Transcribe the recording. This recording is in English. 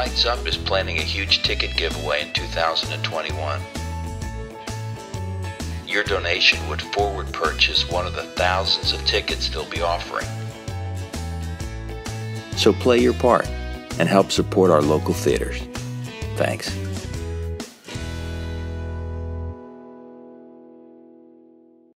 Lights Up is planning a huge ticket giveaway in 2021. Your donation would forward purchase one of the thousands of tickets they'll be offering. So play your part and help support our local theaters. Thanks.